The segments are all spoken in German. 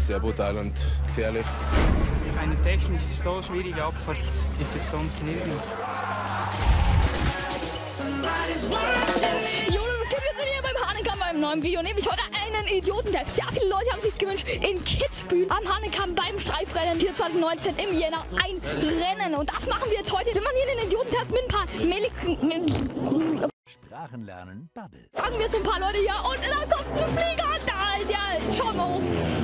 ist sehr brutal und gefährlich. Eine technisch so schwierige Abfahrt gibt es sonst nirgends. Was geht jetzt hier beim Hahnenkamm beim neuen Video? Nehme ich heute einen Idiotentest. Sehr viele Leute haben sich gewünscht, in Kitzbühel am Hahnenkamm beim Streifrennen 2019 im Jänner ein Rennen. Und das machen wir jetzt heute. Wir machen hier den Idiotentest mit ein paar Sprachen lernen, Bubble. Fragen wir so ein paar Leute hier und dann kommt ein Flieger. Da, ja, schauen wir hoch.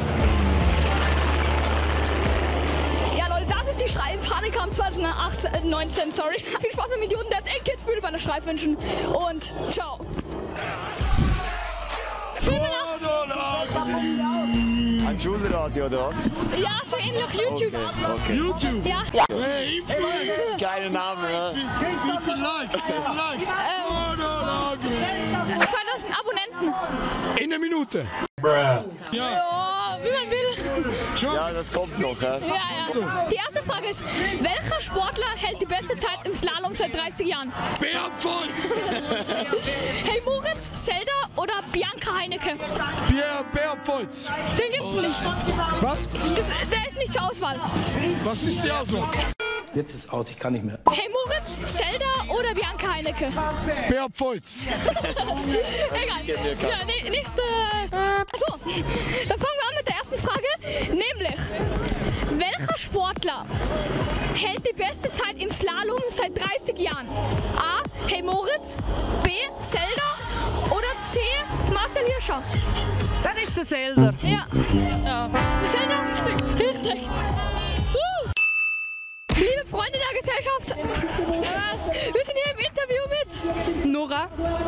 Ja Leute, das ist die Streif Hahnenkamm 2019, sorry. Viel Spaß mit dem Idiotentest in Kitzbühel bei der Streif wünschen und ciao. Ein Schulradio oder was? Ja, so ähnlich YouTube. Okay. YouTube? Ja. Hey, Kleiner Name, ne? wie viel Likes? 2000 Abonnenten. In einer Minute. Ja, wie man will. Ja, das kommt noch, ja. Ja. Die erste Frage ist, welcher Sportler hält die beste Zeit im Slalom seit 30 Jahren? Beat Voigt. Hey Moritz, Zelda oder Bianca Heinecke? Beat Voigt. Den gibt's nicht. Was? Der ist nicht zur Auswahl. Was ist die Auswahl? Jetzt ist aus, ich kann nicht mehr. Hey Moritz, Zelda oder Bianca Heinecke? Beat Voigt. Egal. Ja, nächste. Achso, dann fangen wir an mit der ersten Frage. Nämlich, welcher Sportler hält die beste Zeit im Slalom seit 30 Jahren? A. Hey Moritz, B. Zelda oder C. Marcel Hirscher? Dann ist der Zelda. Ja. Zelda? Richtig. Liebe Freunde der Gesellschaft, wir sind hier im Interview mit Nora.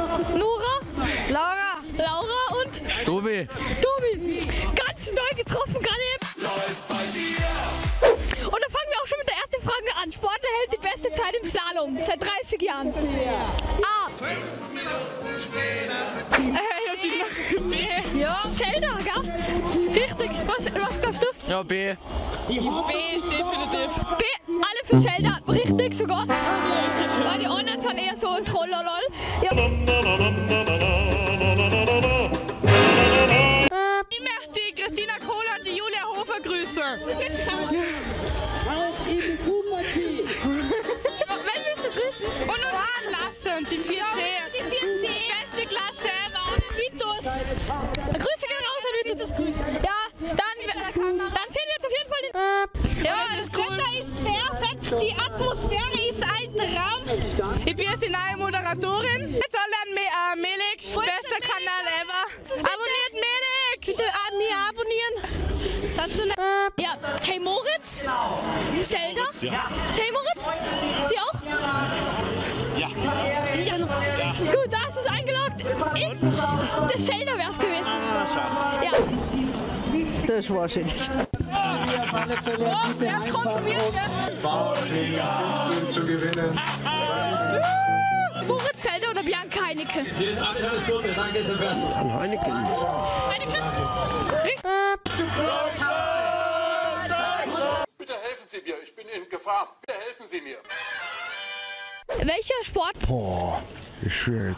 Laura und Tobi. Ganz neu getroffen gerade eben. Läuft bei dir. Und dann fangen wir auch schon mit der ersten Frage an. Sportler hält die beste Zeit im Slalom seit 30 Jahren. A. 5 Minuten später. Ja. Zelda, gell? Richtig. Was sagst du? Ja, B. B ist definitiv. B, alle für Zelda, richtig sogar. Weil die anderen sind eher so trollolol. Ja. Ich möchte die Christina Kohler und die Julia Hofer grüßen. Wen willst du grüßen? Und Lasse und die 4C. Die 4C. Beste Klasse ever. Vitus. Grüße gehen raus an Vitus. Ja, dann sehen wir jetzt auf jeden Fall den... Ja, das Wetter ist perfekt. Die Atmosphäre ist ein Traum. Ich bin jetzt die neue Moderatorin. Jetzt alle an Melix. Bester Kanal ever. Abonniert Melix. Bitte mir abonnieren. Kannst du ja, hey Moritz. Zelda. Ja. Hey Moritz. Sie auch? Ja. Gut, da ist es eingeloggt. Der Zelda wär's gewesen. Ja. Das war schön. So, erst konsumiert. zu gewinnen. Moritz, Zelda oder Bianca Heinecke? Alles Gute, danke Sebastian. An Heineken. Bitte helfen Sie mir, ich bin in Gefahr. Bitte helfen Sie mir. Welcher Sport? Boah, ist schwierig.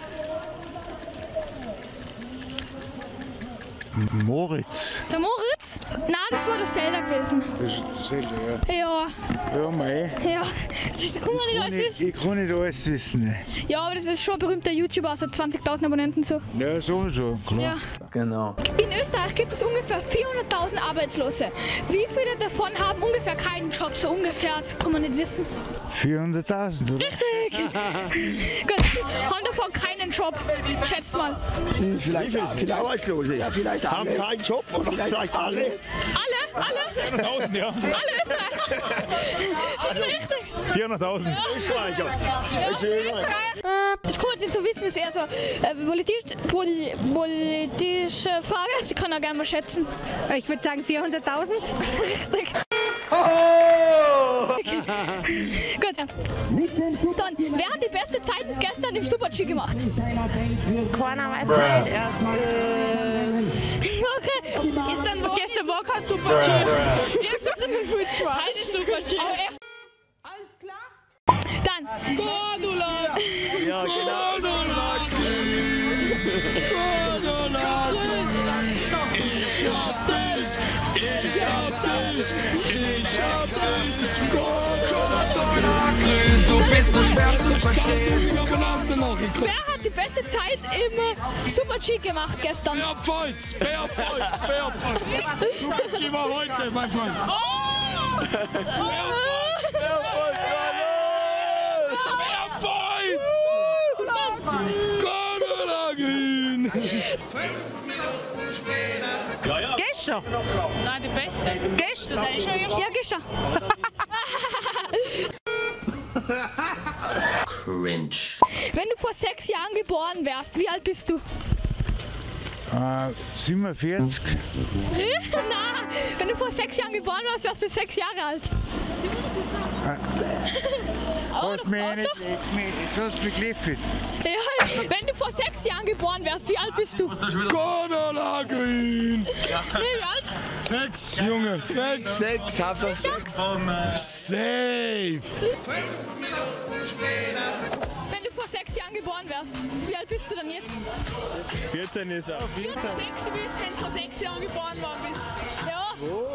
Moritz. Der Moritz? Na, das war das Zelda gewesen. Das ist Zelda, ja. Ja. Ja, mei. Ja. Guck mal, nicht alles ist. Ich kann nicht alles wissen. Ja, aber das ist schon ein berühmter YouTuber, also 20.000 Abonnenten so. Ja, sowieso, klar. Ja. Genau. In Österreich gibt es ungefähr 400.000 Arbeitslose. Wie viele davon haben ungefähr keinen Job? So ungefähr, das kann man nicht wissen. 400.000, oder? Richtig! Gut, haben davon keinen Job, schätzt mal. Vielleicht Arbeitslose. Ja, vielleicht haben keinen Job oder vielleicht alle. Alle? 400.000, ja. Alle Österreicher? Schon richtig. 400.000. Österreicher. Das Coolste zu wissen ist eher so politische Frage. Sie können auch gerne mal schätzen. Ich würde sagen 400.000. Richtig. Gut. Dann, wer hat die beste Zeit gestern im Super-G gemacht? Keiner weiß nicht. Erst Okay. Gestern war kein Super-G. Ich hab gesagt, das ist gut schwarz. Keine Super-G. Alles klar? Dann. Cordula. Ja, genau. Ich hab den Grün, du bist nur schwer zu verstehen. Wer hat die beste Zeit im Super-G gemacht gestern? Bärpolz. Super-G war heute manchmal. Grün. 5 Minuten später. Gestern? Nein, die beste. Gestern, der ist schon erst. Ja, gestern. Cringe. Wenn du vor 6 Jahren geboren wärst, wie alt bist du? 47. Na, wenn du vor 6 Jahren geboren wärst, wärst du 6 Jahre alt. Hast mich nicht, jetzt hast du mich geliefert. Ja, wenn du vor 6 Jahren geboren wärst, wie alt bist du? Cordula Grün. Nee, wie alt? 6, Junge, 6. 6, Hauptsache 6. Safe. 5 Minuten später. Wenn du vor 6 Jahren geboren wärst, wie alt bist du dann jetzt? 14 ist er. 14. Denkst du, wenn du vor 6 Jahren geboren worden bist? Ja.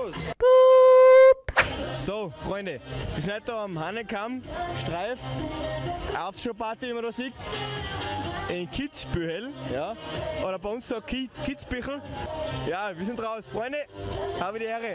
So, Freunde, wir sind heute am Hannekamm, Streif, Aufschauparty, wie man da sieht, in Kitzbühel, ja, oder bei uns so Kitzbüchel. Ja, wir sind raus, Freunde, habe die Ehre.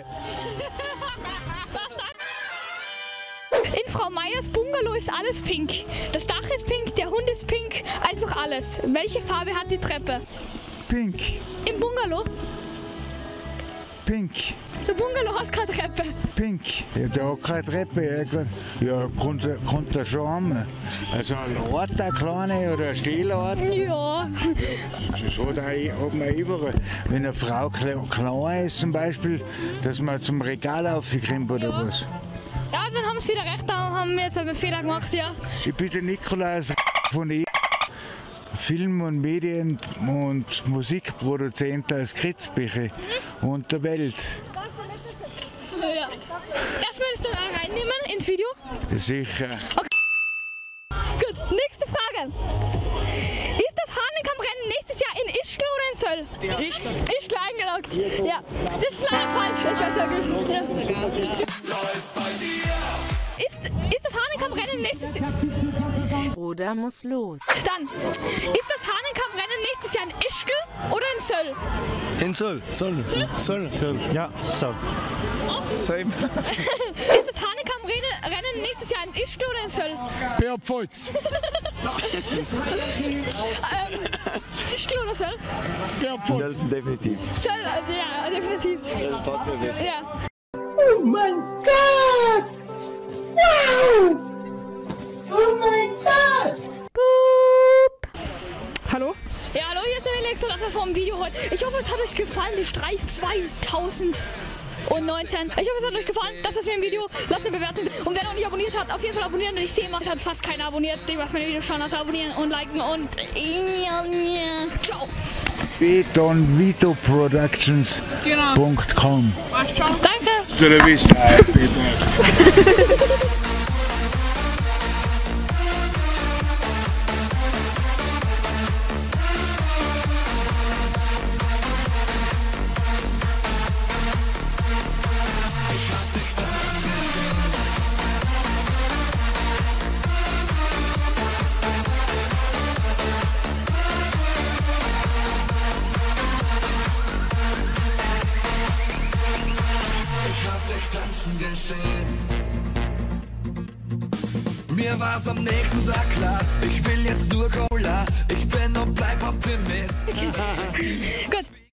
In Frau Meyers Bungalow ist alles pink. Das Dach ist pink, der Hund ist pink, einfach alles. Welche Farbe hat die Treppe? Pink. Im Bungalow? Pink. Der Bungalow hat keine Treppe. Pink. Ja, der hat keine Treppe. Ja, kommt er schon an. Also eine Art, eine kleine oder eine Stillart. Ja. Das hat man überall. Wenn eine Frau klein ist zum Beispiel, dass man zum Regal aufkommt oder was. Ja, dann haben sie wieder recht, da haben wir jetzt einen Fehler gemacht, ja. Ich bin der Nikolaus von Film- und Medien- und Musikproduzent aus Kitzbühel und der Welt. Ja. Darf man das dann auch reinnehmen ins Video? Sicher. Okay. Gut, nächste Frage. Ist das Hahnenkammrennen nächstes Jahr in Ischgl oder in Söll? Ischgl. Ischgl eingeloggt. Ja. Das ist leider falsch. Ich weiß ja. Ist das Hahnenkammrennen nächstes Jahr? Bruder muss los. Dann, ist das Hahnenkammrennen nächstes Jahr in Ischgl oder in Söll? In Söll. Söll. Ja, Söll. Same. Ist das Hahnenkammrennen nächstes Jahr in Ischgl oder in Söll? Bärpolz. Ischgl oder Söll? Bärpolz. Söll definitiv. Söll, also ja, definitiv. Söll passt ja besser. Ja. Oh mein Gott! Wow! Oh mein Gott! Hallo? Ja, hallo, hier ist der Felix und das ist vom Video heute. Ich hoffe, es hat euch gefallen, die Streif 2019. Ich hoffe, es hat euch gefallen. Das ist mir im Video. Lasst eine Bewertung. Und wer noch nicht abonniert hat, auf jeden Fall abonnieren. Denn ich sehe, es hat fast keiner abonniert. Die, was meine Videos schauen, also abonnieren und liken und ciao. betonvitoproductions.com. Danke. Hasta la vista. Mir war's am nächsten Tag klar, ich will jetzt nur Cola. Ich bin und bleib Optimist. Gut.